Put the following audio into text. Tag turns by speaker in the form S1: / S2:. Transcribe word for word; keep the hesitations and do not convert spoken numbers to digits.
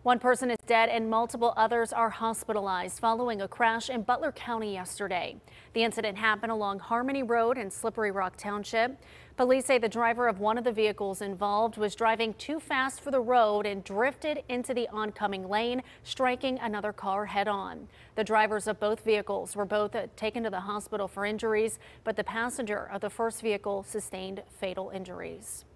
S1: One person is dead and multiple others are hospitalized following a crash in Butler County yesterday. The incident happened along Harmony Road in Slippery Rock Township. Police say the driver of one of the vehicles involved was driving too fast for the road and drifted into the oncoming lane, striking another car head on. The drivers of both vehicles were both taken to the hospital for injuries, but the passenger of the first vehicle sustained fatal injuries.